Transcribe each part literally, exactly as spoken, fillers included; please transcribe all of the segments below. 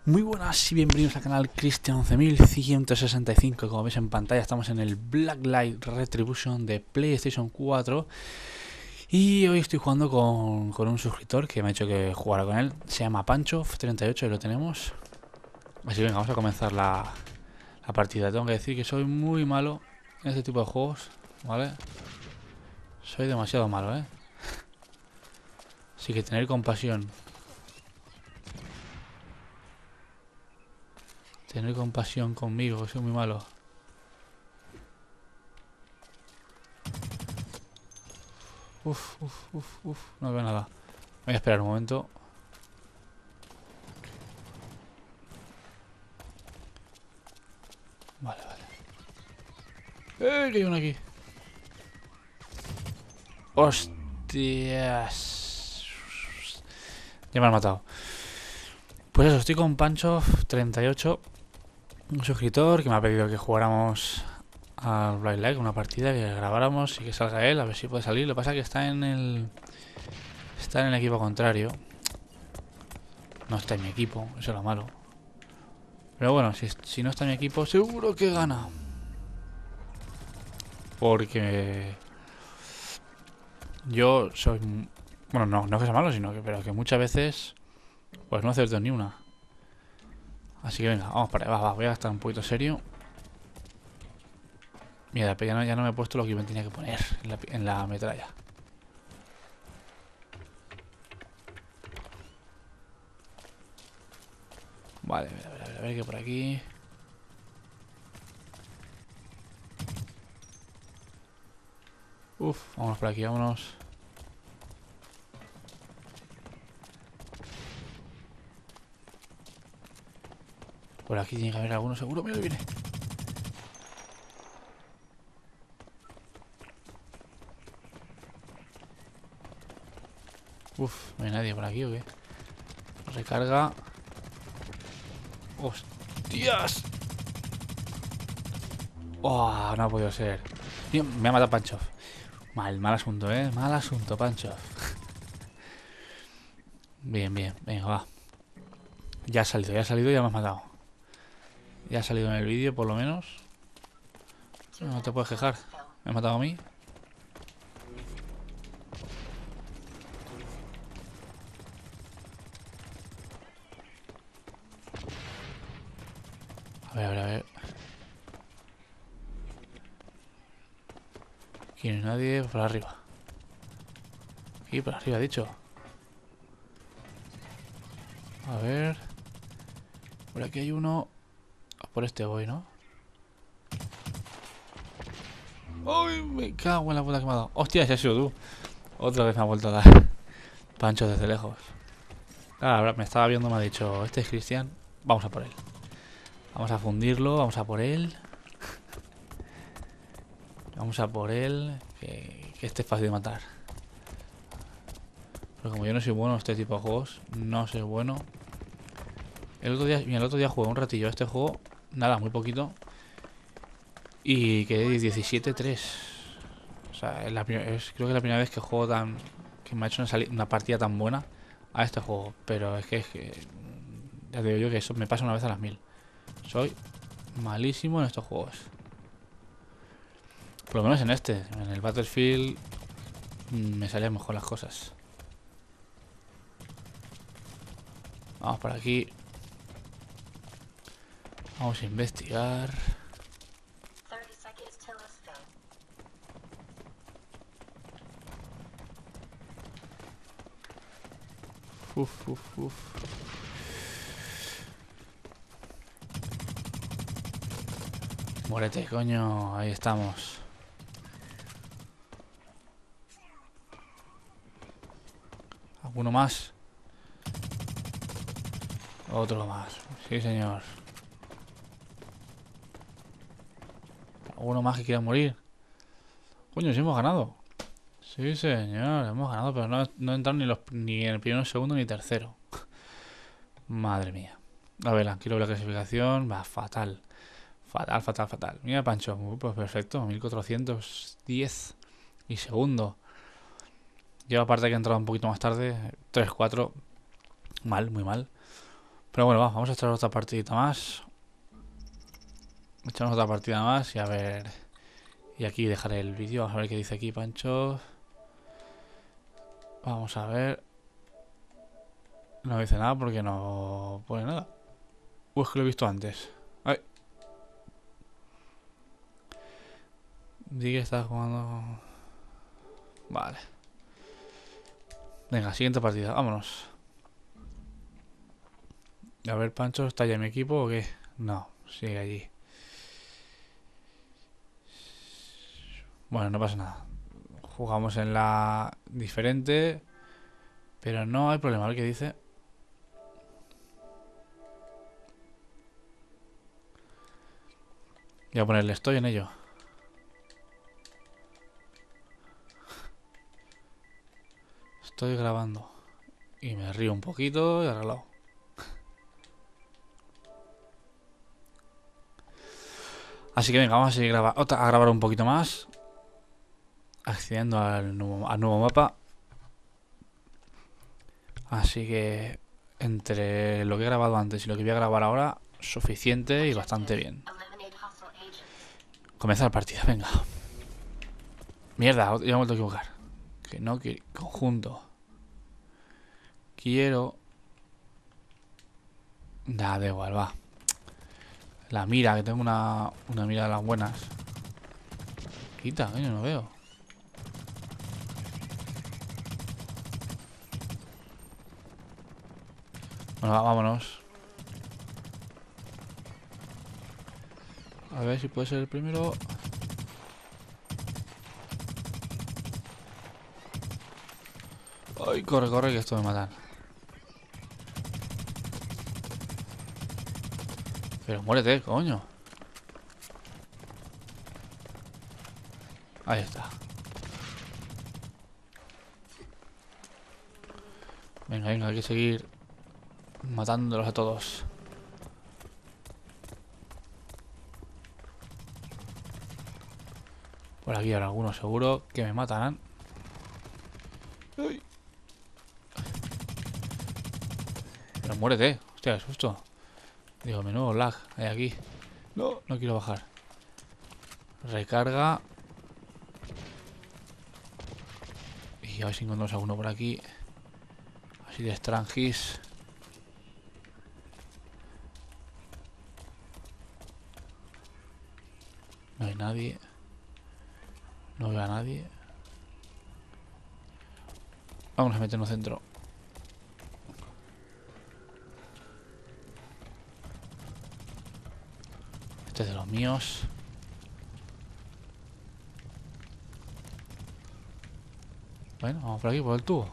Muy buenas y bienvenidos al canal Cristian once mil ciento sesenta y cinco. Como veis en pantalla estamos en el Blacklight Retribution de PlayStation cuatro. Y hoy estoy jugando con, con un suscriptor que me ha dicho que jugara con él. Se llama Pancho treinta y ocho y lo tenemos. Así que venga, vamos a comenzar la, la partida. Tengo que decir que soy muy malo en este tipo de juegos, ¿vale? Soy demasiado malo, ¿eh? Así que tener compasión. Tener compasión conmigo, que soy muy malo. Uf, uf, uf, uf. No veo nada. Voy a esperar un momento. Vale, vale. ¡Eh! Que hay uno aquí. ¡Hostias! Ya me han matado. Pues eso, estoy con Pancho treinta y ocho. Un suscriptor que me ha pedido que jugáramos al Blind Light, una partida, que grabáramos y que salga él, a ver si puede salir. Lo que pasa es que está en el... Está en el equipo contrario. No está en mi equipo, eso es lo malo. Pero bueno, si, si no está en mi equipo, seguro que gana. Porque... Yo soy... Bueno, no, no es que sea malo, sino que, pero que muchas veces... Pues no acerto ni una. Así que venga, vamos para allá, va, va, voy a estar un poquito serio. Mira, ya no, ya no me he puesto lo que me tenía que poner en la, en la metralla. Vale, a ver, a ver, a ver, a ver qué por aquí. Uf, vámonos por aquí, vámonos. Por aquí tiene que haber alguno seguro. Mira que viene. Uf, no hay nadie por aquí o qué. Recarga. ¡Hostias! ¡Oh! No ha podido ser. Tío, me ha matado Pancho. Mal, mal asunto, ¿eh? Mal asunto, Pancho. Bien, bien. Venga, va. Ya ha salido, ya ha salido y ya me has matado. Ya ha salido en el vídeo, por lo menos. No te puedes quejar. Me has matado a mí. A ver, a ver, a ver. Aquí no hay nadie. Por arriba. Aquí, por arriba, dicho. A ver. Por aquí hay uno. Por este voy, ¿no? ¡Ay! Me cago en la puta que me ha dado. ¡Hostia! Ese has sido tú. Otra vez me ha vuelto a dar. Pancho desde lejos. Claro, me estaba viendo, me ha dicho, este es Cristian. Vamos a por él. Vamos a fundirlo, vamos a por él. Vamos a por él. Que, que este es fácil de matar. Pero como yo no soy bueno en este tipo de juegos, no soy bueno. El otro día, mira, el otro día jugué un ratillo a este juego. Nada, muy poquito. Y quedé diecisiete tres. O sea, es la, es, creo que es la primera vez que juego tan... Que me ha hecho una, una partida tan buena a este juego. Pero es que, es que... Ya te digo yo que eso me pasa una vez a las mil. Soy malísimo en estos juegos. Por lo menos en este. En el Battlefield me salían mejor las cosas. Vamos por aquí. Vamos a investigar. Uf, uf, uf. Muérete, coño. Ahí estamos. ¿Alguno más? Otro más. Sí, señor. ¿Alguno más que quiera morir? Coño, sí hemos ganado. Sí, señor, hemos ganado, pero no, no entraron ni, los, ni en el primero, segundo ni tercero. Madre mía. A ver, quiero ver la clasificación. Va, fatal. Fatal, fatal, fatal. Mira, Pancho. Uh, pues perfecto. mil cuatrocientos diez. Y segundo. Yo, aparte que he entrado un poquito más tarde. tres cuatro. Mal, muy mal. Pero bueno, va, vamos a echar otra partidita más. Echamos otra partida más y a ver. Y aquí dejaré el vídeo. Vamos a ver qué dice aquí Pancho. Vamos a ver. No dice nada porque no pone nada. Uy, es que lo he visto antes. Ay. Di que está jugando. Vale. Venga, siguiente partida. Vámonos. A ver, Pancho, ¿está ya en mi equipo o qué? No, sigue allí. Bueno, no pasa nada. Jugamos en la diferente. Pero no hay problema. A ver qué dice. Voy a ponerle estoy en ello. Estoy grabando. Y me río un poquito y arreglado. Así que venga, vamos a seguir graba otra, a grabar un poquito más. Accediendo al nuevo, al nuevo mapa. Así que entre lo que he grabado antes y lo que voy a grabar ahora, suficiente y bastante bien. Comenzar partida, venga. Mierda, ya me he vuelto a equivocar. Que no, que conjunto. Quiero... Da, da igual, va. La mira, que tengo una, una mira de las buenas. Quita, coño, no veo. Bueno, va, vámonos. A ver si puede ser el primero. Ay, corre, corre, que esto me matan. Pero muérete, coño. Ahí está. Venga, venga, hay que seguir matándolos a todos. Por aquí habrá algunos seguro que me matarán. Ay. Pero muérete. Hostia, qué susto. Digo, menudo lag hay aquí. No, no quiero bajar. Recarga. Y a ver si encontramos alguno por aquí. Así de Strangis. No hay nadie. No veo a nadie. Vamos a meternos dentro. Este es de los míos. Bueno, vamos por aquí, por el tubo.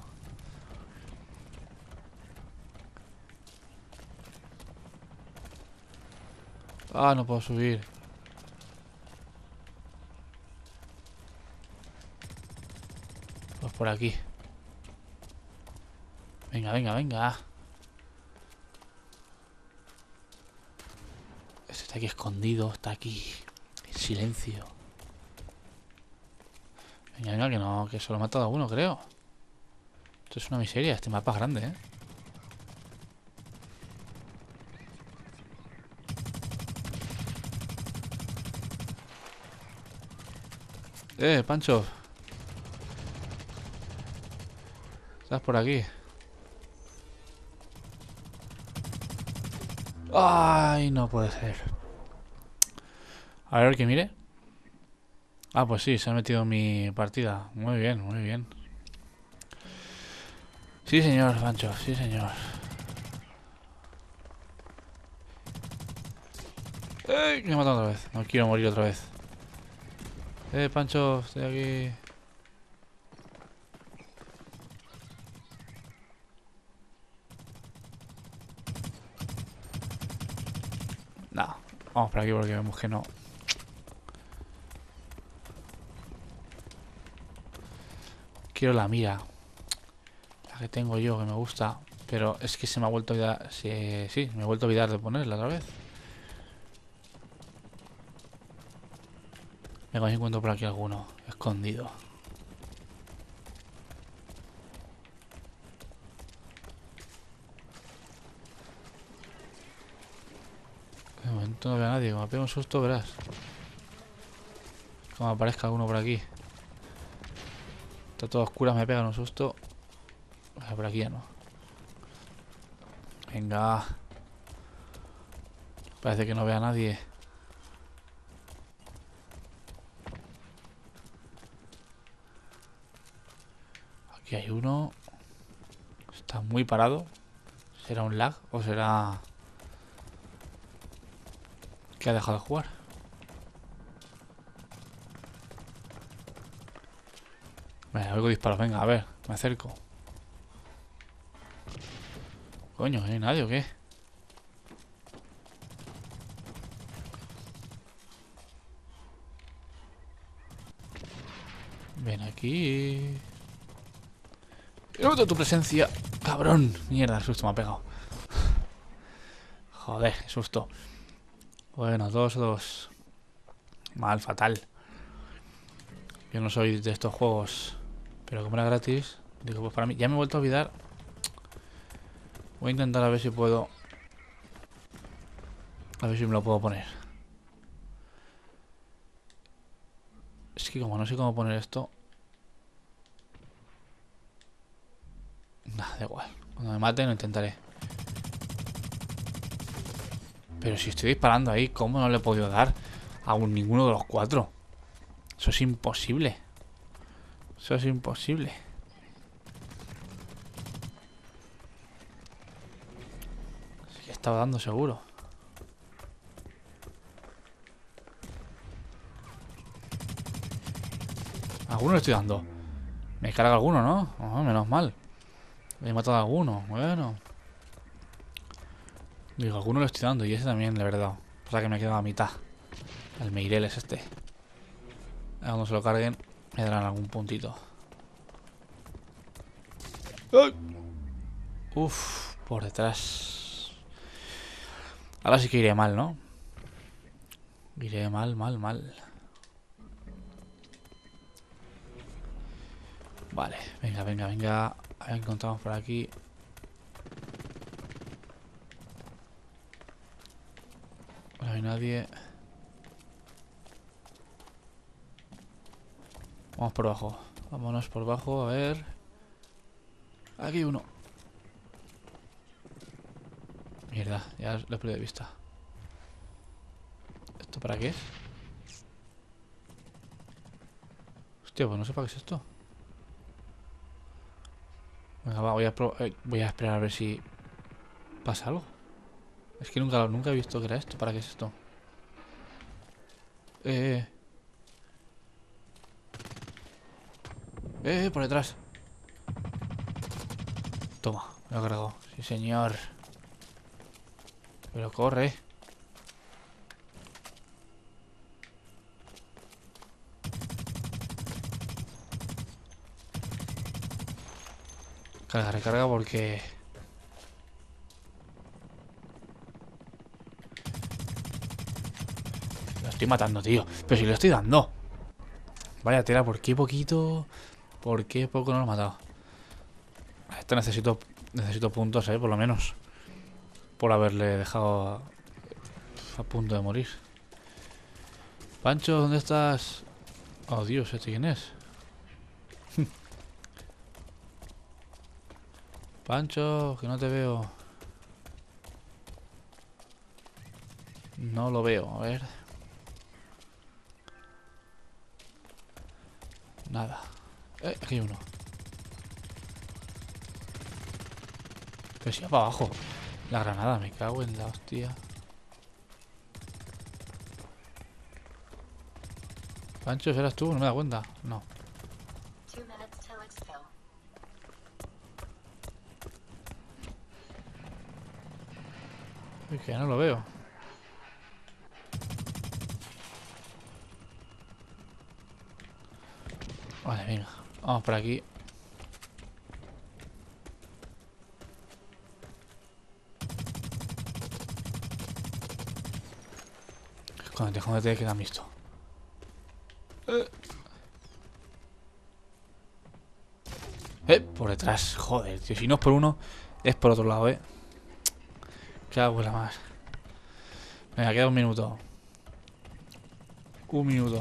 Ah, no puedo subir. Pues por aquí. Venga, venga, venga. Este está aquí escondido, está aquí en silencio. Venga, venga, que no, que solo he matado a uno, creo. Esto es una miseria, este mapa es grande, ¿eh? Eh, Pancho. ¿Estás por aquí? Ay, no puede ser. A ver, que mire. Ah, pues sí, se ha metido en mi partida. Muy bien, muy bien. Sí, señor, Pancho, sí, señor. ¡Ey! Me he matado otra vez. No quiero morir otra vez. Eh, Pancho, estoy aquí. No, vamos por aquí porque vemos que no. Quiero la mira. La que tengo yo, que me gusta. Pero es que se me ha vuelto a olvidar. Sí, sí, me he vuelto a olvidar de ponerla otra vez. Venga, a ver si encuentro por aquí alguno escondido. momento no veo a nadie. Como me pego un susto, verás. Como aparezca alguno por aquí. Está todo oscuro, me pegan un susto. Ah, por aquí ya no. Venga. Parece que no vea a nadie. Aquí hay uno. Está muy parado. ¿Será un lag o será que ha dejado de jugar? Venga, oigo disparos. Venga, a ver, me acerco. Coño, ¿no hay nadie o qué? Ven aquí. ¡Noto tu presencia! ¡Cabrón! Mierda, el susto me ha pegado. Joder, qué susto. Bueno, dos, dos. Mal, fatal. Yo no soy de estos juegos, pero como era gratis, digo, pues para mí. Ya me he vuelto a olvidar. Voy a intentar a ver si puedo. A ver si me lo puedo poner. Es que como no sé cómo poner esto. Nada, da igual. Cuando me maten lo intentaré. Pero si estoy disparando ahí, ¿cómo no le he podido dar a ninguno de los cuatro? Eso es imposible. Eso es imposible. Sí que estaba dando seguro. A alguno le estoy dando. Me carga alguno, ¿no? Oh, menos mal. Me he matado a alguno. Bueno. Digo, a alguno le estoy dando. Y ese también, la verdad. O sea que me he quedado a mitad. El Meireles este. Cuando se lo carguen, me darán algún puntito. ¡Ay! Uf, por detrás. Ahora sí que iré mal, ¿no? Iré mal, mal, mal. Vale, venga, venga, venga. A ver, encontramos por aquí. No hay nadie. Vamos por abajo. Vámonos por abajo, a ver. Aquí hay uno. Mierda, ya lo he perdido de vista. ¿Esto para qué es? Hostia, pues no sé para qué es esto. Venga, va, voy a, eh, voy a esperar a ver si pasa algo. Es que nunca, nunca he visto que era esto. ¿Para qué es esto? Eh... Eh, por detrás. Toma, me lo he cargado. Sí, señor. Pero corre. Carga, recarga porque... Lo estoy matando, tío. Pero si lo estoy dando. Vaya tela, ¿por qué poquito? ¿Por qué poco no lo he matado? Esto necesito... Necesito puntos, eh, por lo menos. Por haberle dejado a, a punto de morir. Pancho, ¿dónde estás? Oh, Dios, ¿este quién es? Pancho, que no te veo. No lo veo, a ver. Nada. Eh, aquí hay uno. Pero si va para abajo. La granada, me cago en la hostia. Pancho, ¿serás tú? No me da cuenta. No. Es que no lo veo. Vale, venga. Vamos por aquí. Escóndete, escóndete, que te han visto. Eh. eh, por detrás. Joder, tío. Si no es por uno, es por otro lado, eh. ¿Qué hago la más? Venga, queda un minuto. Un minuto.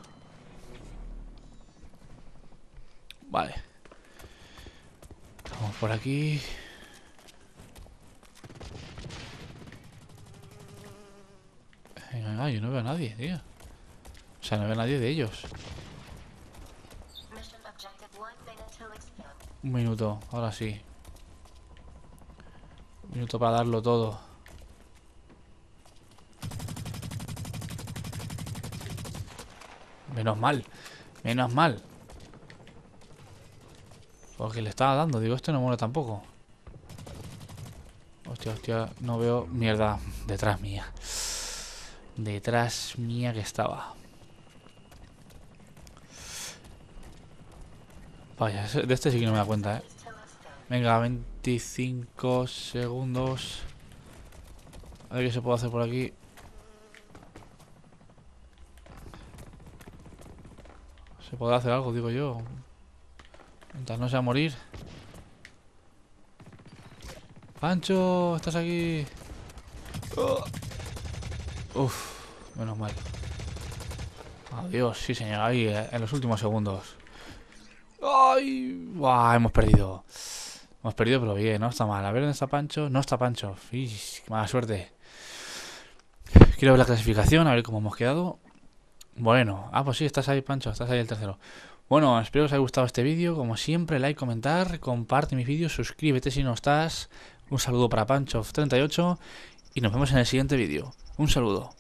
Vale. Vamos por aquí. Venga, venga, yo no veo a nadie, tío. O sea, no veo a nadie de ellos. Un minuto, ahora sí. Un minuto para darlo todo. Menos mal. Menos mal. Porque le estaba dando. Digo, este no muere tampoco. Hostia, hostia. No veo mierda detrás mía. Detrás mía que estaba. Vaya, de este sí que no me da cuenta, eh. Venga, veinticinco segundos. A ver qué se puede hacer por aquí. Se podrá hacer algo, digo yo. Mientras no sea morir. Pancho, estás aquí. Oh. Uf, menos mal. Adiós, sí señor, ahí en los últimos segundos. ¡Ay! ¡Buah! Hemos perdido. Hemos perdido, pero bien, no está mal. A ver dónde está Pancho. No está Pancho. Ish, qué mala suerte. Quiero ver la clasificación, a ver cómo hemos quedado. Bueno, ah, pues sí, estás ahí, Pancho. Estás ahí el tercero. Bueno, espero que os haya gustado este vídeo. Como siempre, like, comentar, comparte mis vídeos, suscríbete si no estás. Un saludo para Pancho treinta y ocho y nos vemos en el siguiente vídeo. Un saludo.